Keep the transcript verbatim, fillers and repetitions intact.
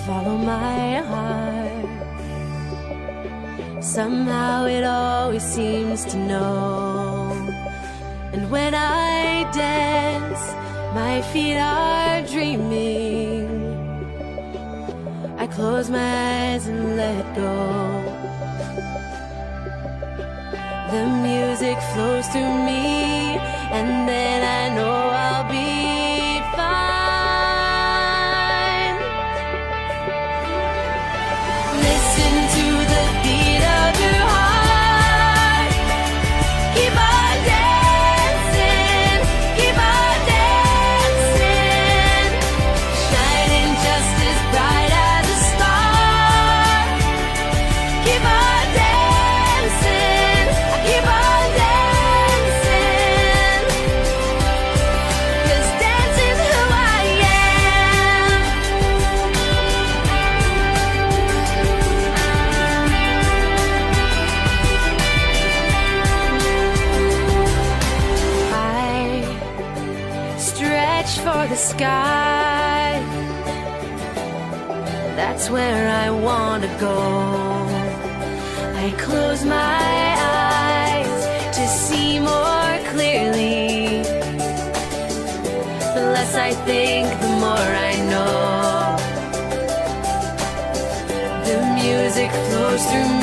follow my heart. Somehow it always seems to know. And when I dance, my feet are dreaming. I close my eyes and let go. The music flows through me, and then I know I'll be fine. Listen to the beat of your heart. Keep on dancing, keep on dancing, shining just as bright as a star. Keep on dancing, keep on dancing, 'cause dancing's who I am. I stretch for the sky, that's where I want to go. I close my eyes to see more clearly. The less I think, the more I know. The music flows through me,